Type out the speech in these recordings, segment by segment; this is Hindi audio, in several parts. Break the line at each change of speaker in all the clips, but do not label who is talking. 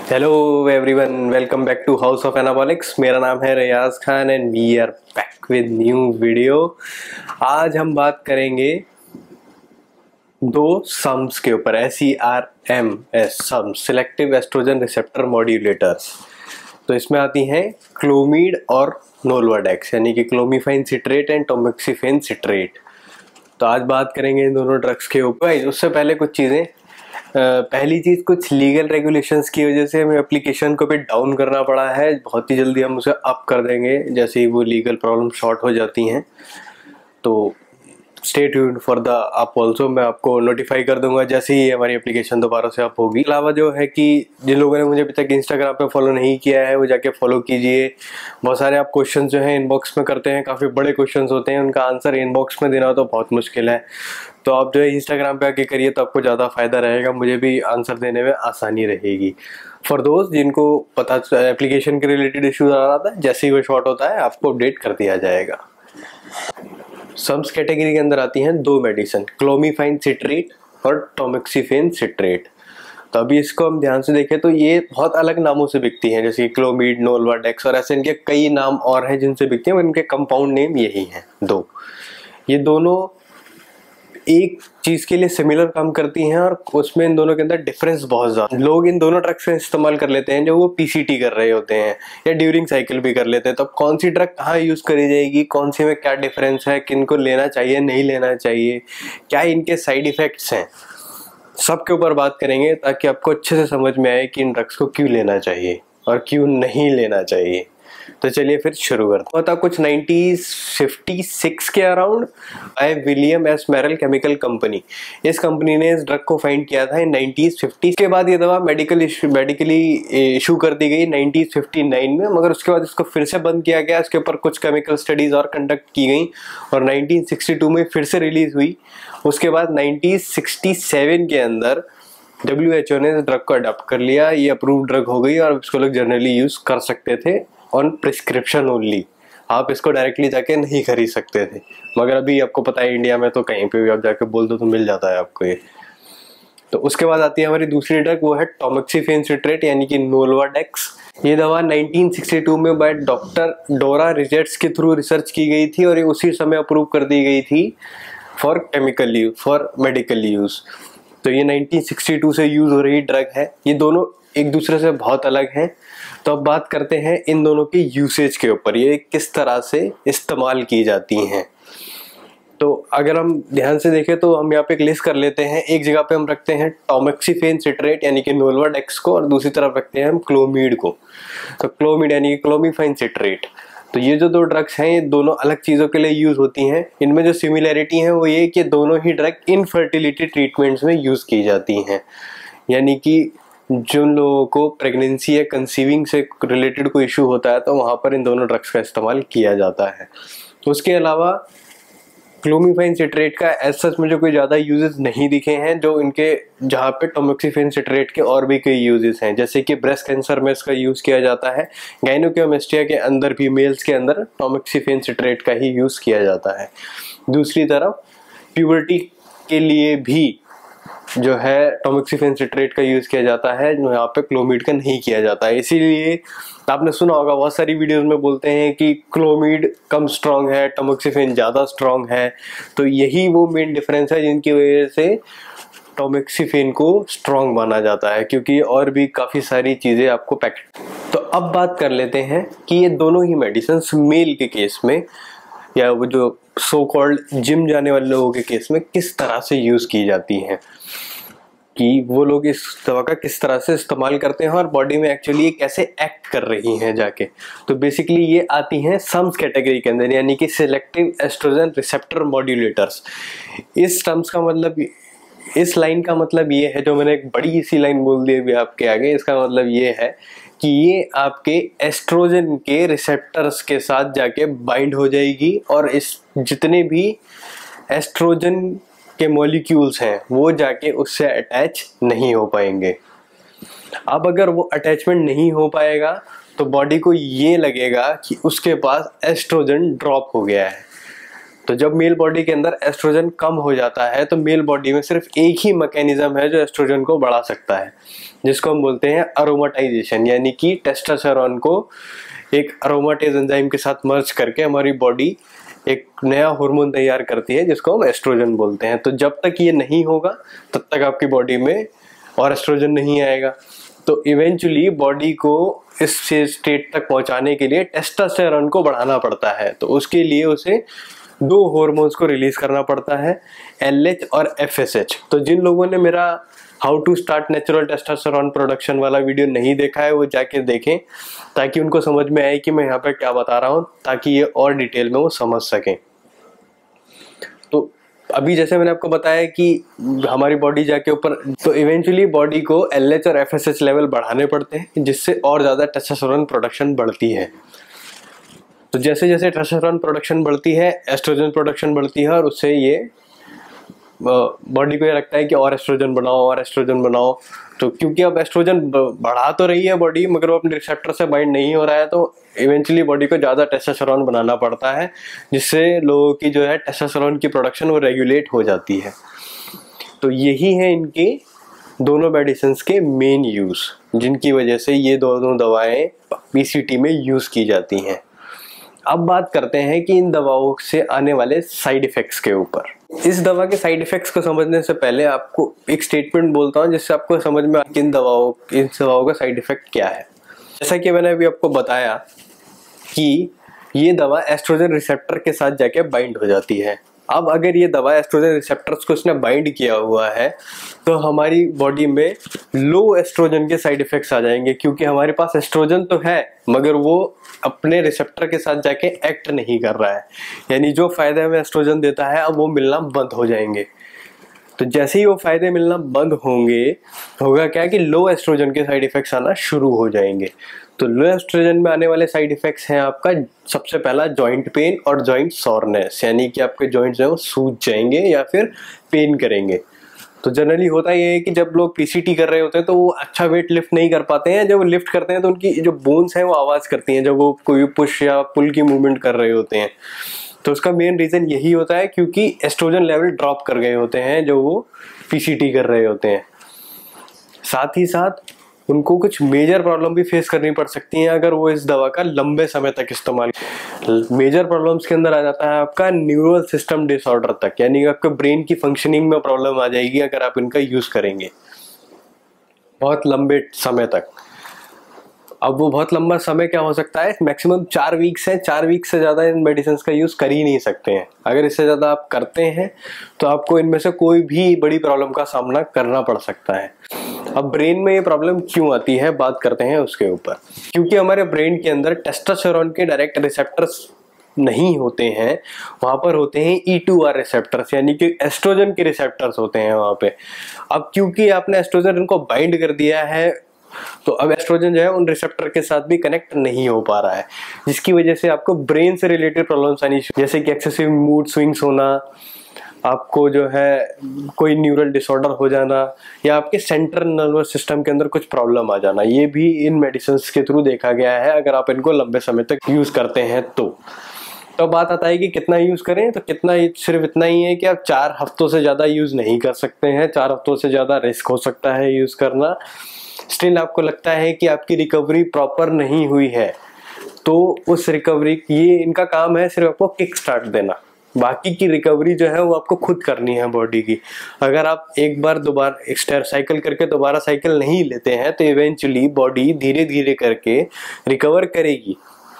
Hello everyone, welcome back to house of anabolics. मेरा नाम है Riyaz Khan and we are back with new video. आज हम बात करेंगे दो सम्स के ऊपर, SERMS SERMs, selective estrogen receptor modulators. तो इसमें आती हैं क्लोमिड और नोल्वाडेक्स, यानी कि clomiphene citrate and tamoxifen citrate. तो आज बात करेंगे इन दोनों ड्रग्स के ऊपर। उससे पहले कुछ चीज़ें, पहली चीज़, कुछ लीगल रेगुलेशंस की वजह से हमें एप्लीकेशन को भी डाउन करना पड़ा है। बहुत ही जल्दी हम उसे अप कर देंगे जैसे ही वो लीगल प्रॉब्लम सॉर्ट हो जाती हैं। तो stay tuned for the up also. मैं आपको नोटिफाई कर दूंगा जैसे ही हमारी एप्लीकेशन दोबारा से अप होगी। अलावा जो है कि जिन लोगों ने मुझे अभी तक इंस्टाग्राम पे फॉलो नहीं किया है वो जाके फॉलो कीजिए। बहुत सारे आप क्वेश्चन जो हैं इनबॉक्स में करते हैं, काफ़ी बड़े क्वेश्चन होते हैं, उनका आंसर इनबॉक्स में देना तो बहुत मुश्किल है। तो आप जो है इंस्टाग्राम पे आके करिए तो आपको ज़्यादा फ़ायदा रहेगा, मुझे भी आंसर देने में आसानी रहेगी। फॉर दोस्त जिनको पता एप्लीकेशन के रिलेटेड इश्यूज आ रहा था, जैसे ही वो शॉर्ट होता है आपको अपडेट कर दिया जाएगा। सम्स कैटेगरी के अंदर आती हैं दो मेडिसिन, क्लोमिफाइन सिट्रेट और टोमोक्सिफेन सिट्रेट। तो अभी इसको हम ध्यान से देखें तो ये बहुत अलग नामों से बिकती हैं, जैसे क्लोमिड, नोल्वाडेक्स और ऐसे इनके कई नाम और हैं जिनसे बिकती हैं, और इनके कंपाउंड नेम यही हैं दो। ये दोनों एक चीज़ के लिए सिमिलर काम करती हैं और उसमें इन दोनों के अंदर डिफरेंस बहुत ज़्यादा। लोग इन दोनों ड्रग्स का इस्तेमाल कर लेते हैं जो वो PCT कर रहे होते हैं या ड्यूरिंग साइकिल भी कर लेते हैं। तो कौन सी ड्रग कहाँ यूज़ करी जाएगी, कौन सी में क्या डिफरेंस है, किन को लेना चाहिए नहीं लेना चाहिए, क्या इनके साइड इफ़ेक्ट्स हैं, सब के ऊपर बात करेंगे ताकि आपको अच्छे से समझ में आए कि इन ड्रग्स को क्यों लेना चाहिए और क्यों नहीं लेना चाहिए। तो चलिए फिर शुरू करते हैं। कुछ 1956 के around by William S Merrell chemical company, इस कंपनी ने इस ड्रग को फाइंड किया था इन 1950 के बाद ये दवा मेडिकली इशू कर दी गई 1959 में, मगर उसके बाद इसको फिर से बंद किया गया। इसके ऊपर कुछ केमिकल स्टडीज और कंडक्ट की गई और 1962 में फिर से रिलीज हुई। उसके बाद 1967 के अंदर WHO ने इस ड्रग को अडॉप्ट कर लिया, ये अप्रूव ड्रग हो गई और इसको लोग जनरली यूज कर सकते थे ऑन प्रिस्क्रिप्शन ओनली। आप इसको डायरेक्टली जाके नहीं खरीद सकते थे, मगर अभी आपको पता है इंडिया में तो कहीं पे भी आप जाके बोल दो तो मिल जाता है आपको ये। तो उसके बाद आती है हमारी दूसरी ड्रग, वो है टोमोक्सिफेन सिट्रेट यानी कि नोल्वाडेक्स। ये दवा 1962 में बाय डॉक्टर डोरा रिजेट्स के थ्रू रिसर्च की गई थी और ये उसी समय अप्रूव कर दी गई थी for chemical use, for medical use. तो ये 1962 से यूज हो रही ड्रग है। ये दोनों एक दूसरे से बहुत अलग हैं। तो अब बात करते हैं इन दोनों के यूसेज के ऊपर, ये किस तरह से इस्तेमाल की जाती हैं। तो अगर हम ध्यान से देखें तो हम यहाँ पे एक लिस्ट कर लेते हैं। एक जगह पे हम रखते हैं टोमोक्सिफेन सिट्रेट यानी कि नोल्वाडेक्स को और दूसरी तरफ रखते हैं हम क्लोमिड को। तो क्लोमिड यानी कि क्लोमिफाइन सिट्रेट। तो ये जो दो ड्रग्स हैं ये दोनों अलग चीज़ों के लिए यूज़ होती हैं। इनमें जो सिमिलैरिटी है वो ये कि दोनों ही ड्रग इनफर्टिलिटी ट्रीटमेंट्स में यूज़ की जाती हैं, यानी कि जिन लोगों को प्रेगनेंसी या कंसीविंग से रिलेटेड कोई इशू होता है तो वहाँ पर इन दोनों ड्रग्स का इस्तेमाल किया जाता है। तो उसके अलावा क्लोमिफाइन सिट्रेट का एज सच मुझे कोई ज़्यादा यूजेस नहीं दिखे हैं जो इनके, जहाँ पे टोमोक्सिफेन सिट्रेट के और भी कई यूजेस हैं, जैसे कि ब्रेस्ट कैंसर में इसका यूज़ किया जाता है। गायनोकोमेस्टिया के अंदर भी मेल्स के अंदर टोमोक्सिफेन सिट्रेट का ही यूज़ किया जाता है। दूसरी तरफ प्यूबर्टी के लिए भी जो है टोमोक्सिफेन सिट्रेट का यूज़ किया जाता है, जो यहाँ पे क्लोमिड का नहीं किया जाता है। इसीलिए आपने सुना होगा बहुत सारी वीडियोस में बोलते हैं कि क्लोमिड कम स्ट्रॉन्ग है, टोमोक्सिफेन ज़्यादा स्ट्रॉन्ग है। तो यही वो मेन डिफरेंस है जिनकी वजह से टोमोक्सिफेन को स्ट्रॉन्ग माना जाता है, क्योंकि और भी काफ़ी सारी चीज़ें आपको पैकेट। तो अब बात कर लेते हैं कि ये दोनों ही मेडिसिन मेल के केस में या वो जो सो कॉल्ड जिम जाने वाले लोगों के केस में किस तरह से यूज़ की जाती हैं, कि वो लोग इस दवा का किस तरह से इस्तेमाल करते हैं और बॉडी में एक्चुअली ये कैसे एक्ट कर रही हैं जाके। तो बेसिकली ये आती हैं सम्स कैटेगरी के अंदर, यानी कि सिलेक्टिव एस्ट्रोजन रिसेप्टर मॉड्यूलेटर्स। इस टर्म्स का मतलब, इस लाइन का मतलब ये है, जो मैंने एक बड़ी सी लाइन बोल दी अभी आपके आगे, इसका मतलब ये है कि ये आपके एस्ट्रोजन के रिसेप्टर्स के साथ जाके बाइंड हो जाएगी और इस जितने भी एस्ट्रोजन के मॉलिक्यूल्स हैं वो जाके उससे अटैच नहीं हो पाएंगे। अब अगर वो अटैचमेंट नहीं हो पाएगा तो बॉडी को ये लगेगा कि उसके पास एस्ट्रोजन ड्रॉप हो गया है। तो जब मेल बॉडी के अंदर एस्ट्रोजन कम हो जाता है तो मेल बॉडी में सिर्फ एक ही मैकेनिज्म है जो एस्ट्रोजन को बढ़ा सकता है, जिसको हम बोलते हैं अरोमाटाइजेशन, यानी कि टेस्टोस्टेरोन को एक अरोमाटेज एंजाइम के साथ मर्ज करके हमारी बॉडी एक नया हार्मोन तैयार करती है जिसको हम एस्ट्रोजन बोलते हैं। तो जब तक ये नहीं होगा तब तक आपकी बॉडी में और एस्ट्रोजन नहीं आएगा। तो इवेंचुअली बॉडी को इस स्टेट तक पहुंचाने के लिए टेस्टोस्टेरोन को बढ़ाना पड़ता है। तो उसके लिए उसे दो हार्मोन्स को रिलीज करना पड़ता है, LH और FSH। तो जिन लोगों ने मेरा how to start natural testosterone production वाला वीडियो नहीं देखा है वो जाके देखें, ताकि उनको समझ में आए कि मैं यहाँ पे क्या बता रहा हूँ, ताकि ये और डिटेल में वो समझ सकें। तो अभी जैसे मैंने आपको बताया कि हमारी बॉडी जाके ऊपर, तो इवेंचुअली बॉडी को LH और FSH लेवल बढ़ाने पड़ते हैं जिससे और ज़्यादा टेस्टोस्टेरोन प्रोडक्शन बढ़ती है। तो जैसे जैसे टेस्टोस्टेरोन प्रोडक्शन बढ़ती है, एस्ट्रोजन प्रोडक्शन बढ़ती है और उससे ये बॉडी को ये लगता है कि और एस्ट्रोजन बनाओ और एस्ट्रोजन बनाओ। तो क्योंकि अब एस्ट्रोजन बढ़ा तो रही है बॉडी, मगर वो अपने रिसेप्टर से बाइंड नहीं हो रहा है, तो इवेंचुअली बॉडी को ज़्यादा टेस्टोस्टेरोन बनाना पड़ता है, जिससे लोगों की जो है टेस्टोस्टेरोन की प्रोडक्शन वो रेगुलेट हो जाती है। तो यही है इनके दोनों मेडिसिन के मेन यूज़, जिनकी वजह से ये दोनों दवाएं PCT में यूज़ की जाती हैं। अब बात करते हैं कि इन दवाओं से आने वाले साइड इफ़ेक्ट्स के ऊपर। इस दवा के साइड इफ़ेक्ट्स को समझने से पहले आपको एक स्टेटमेंट बोलता हूँ जिससे आपको समझ में आए कि इन दवाओं का साइड इफ़ेक्ट क्या है। जैसा कि मैंने अभी आपको बताया कि ये दवा एस्ट्रोजन रिसेप्टर के साथ जाके बाइंड हो जाती है। अब अगर ये दवा एस्ट्रोजन रिसेप्टर्स को इसने बाइंड किया हुआ है तो हमारी बॉडी में लो एस्ट्रोजन के साइड इफ़ेक्ट्स आ जाएंगे, क्योंकि हमारे पास एस्ट्रोजन तो है मगर वो अपने रिसेप्टर के साथ जाके एक्ट नहीं कर रहा है, यानी जो फायदे हमें एस्ट्रोजन देता है अब वो मिलना बंद हो जाएंगे। तो जैसे ही वो फायदे मिलना बंद होंगे, होगा क्या कि लो एस्ट्रोजन के साइड इफ़ेक्ट्स आना शुरू हो जाएंगे। तो लो एस्ट्रोजन में आने वाले साइड इफ़ेक्ट्स हैं आपका सबसे पहला जॉइंट पेन और जॉइंट सॉरनेस, यानी कि आपके जॉइंट्स हैं वो सूज जाएंगे या फिर पेन करेंगे। तो जनरली होता ये है कि जब लोग PCT कर रहे होते हैं तो वो अच्छा वेट लिफ्ट नहीं कर पाते हैं। जब वो लिफ्ट करते हैं तो उनकी जो बोन्स हैं वो आवाज़ करती हैं जब वो कोई पुश या पुल की मूवमेंट कर रहे होते हैं। तो उसका मेन रीज़न यही होता है क्योंकि एस्ट्रोजन लेवल ड्रॉप कर गए होते हैं जो वो PCT कर रहे होते हैं। साथ ही साथ उनको कुछ मेजर प्रॉब्लम भी फेस करनी पड़ सकती हैं अगर वो इस दवा का लंबे समय तक इस्तेमाल। मेजर प्रॉब्लम्स के अंदर आ जाता है आपका न्यूरल सिस्टम डिसऑर्डर तक, यानी आपके ब्रेन की फंक्शनिंग में प्रॉब्लम आ जाएगी अगर आप इनका यूज़ करेंगे बहुत लंबे समय तक। अब वो बहुत लंबा समय क्या हो सकता है, मैक्सिमम 4 वीक्स है। 4 वीक्स से ज़्यादा इन मेडिसिन का यूज़ कर ही नहीं सकते हैं। अगर इससे ज़्यादा आप करते हैं तो आपको इनमें से कोई भी बड़ी प्रॉब्लम का सामना करना पड़ सकता है। अब ब्रेन में ये प्रॉब्लम क्यों आती है, बात करते हैं उसके ऊपर। क्योंकि हमारे ब्रेन के अंदर टेस्टोस्टेरोन के डायरेक्ट रिसेप्टर्स नहीं होते हैं, वहाँ पर होते हैं E2R रिसेप्टर्स, यानी कि एस्ट्रोजन के रिसेप्टर्स होते हैं वहाँ पे। अब क्योंकि आपने एस्ट्रोजन इनको बाइंड कर दिया है तो अब एस्ट्रोजन जो है उन रिसेप्टर के साथ भी कनेक्ट नहीं हो पा रहा है, जिसकी वजह से आपको ब्रेन से रिलेटेड प्रॉब्लम्स आनी, जैसे कि एक्सेसिव मूड स्विंग्स होना, आपको जो है कोई न्यूरल डिसऑर्डर हो जाना या आपके सेंट्रल नर्वस सिस्टम के अंदर कुछ प्रॉब्लम आ जाना, ये भी इन मेडिसिन के थ्रू देखा गया है अगर आप इनको लंबे समय तक यूज़ करते हैं तो बात आता है कि कितना यूज़ करें। तो कितना, सिर्फ इतना ही है कि आप 4 हफ्तों से ज़्यादा यूज़ नहीं कर सकते हैं। 4 हफ्तों से ज़्यादा रिस्क हो सकता है यूज़ करना। स्टिल आपको लगता है कि आपकी रिकवरी प्रॉपर नहीं हुई है तो उस रिकवरी, ये इनका काम है सिर्फ आपको किक स्टार्ट देना, बाकी की रिकवरी जो है वो आपको खुद करनी है बॉडी की। अगर आप एक बार दोबारा साइकिल करके दोबारा साइकिल नहीं लेते हैं तो इवेंचुअली बॉडी धीरे धीरे करके रिकवर करेगी।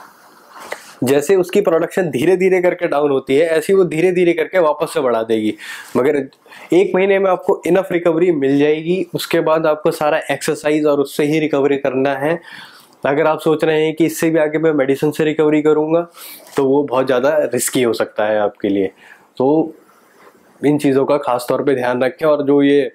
जैसे उसकी प्रोडक्शन धीरे धीरे करके डाउन होती है ऐसी वो धीरे धीरे करके वापस से बढ़ा देगी, मगर 1 महीने में आपको इनफ रिकवरी मिल जाएगी। उसके बाद आपको सारा एक्सरसाइज और उससे ही रिकवरी करना है। अगर आप सोच रहे हैं कि इससे भी आगे मैं मेडिसिन से रिकवरी करूंगा तो वो बहुत ज़्यादा रिस्की हो सकता है आपके लिए। तो इन चीज़ों का खास तौर पे ध्यान रखें। और जो ये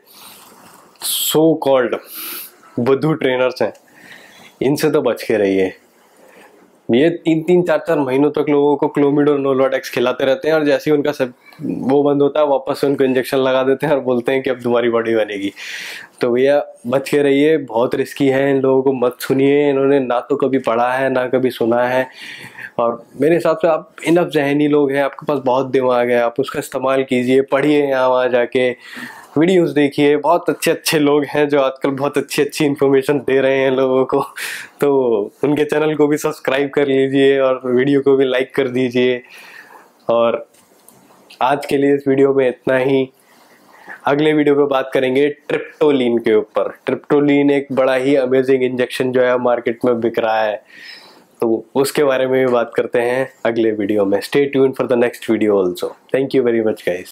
सो कॉल्ड बुद्धू ट्रेनर्स हैं इनसे तो बच के रहिए। ये 3-3, 4-4 महीनों तक लोगों को क्लोमिड और नोलवाडेक्स खिलाते रहते हैं और जैसे ही उनका सब वो बंद होता है वापस से उनको इंजेक्शन लगा देते हैं और बोलते हैं कि अब तुम्हारी बॉडी बनेगी। तो भैया बच के रहिए, बहुत रिस्की है, इन लोगों को मत सुनिए। इन्होंने ना तो कभी पढ़ा है ना कभी सुना है, और मेरे हिसाब से आप इनफ ज़हनी लोग हैं, आपके पास बहुत दिमाग है, आप उसका इस्तेमाल कीजिए, पढ़िए, यहाँ वहाँ जाके वीडियोस देखिए। बहुत अच्छे अच्छे लोग हैं जो आजकल बहुत अच्छी अच्छी इन्फॉर्मेशन दे रहे हैं लोगों को, तो उनके चैनल को भी सब्सक्राइब कर लीजिए और वीडियो को भी लाइक कर दीजिए। और आज के लिए इस वीडियो में इतना ही। अगले वीडियो में बात करेंगे ट्रिप्टोलिन के ऊपर। ट्रिप्टोलिन एक बड़ा ही अमेजिंग इंजेक्शन जो है मार्केट में बिक रहा है, तो उसके बारे में भी बात करते हैं अगले वीडियो में। Stay tuned for the next video also. Thank you very much guys.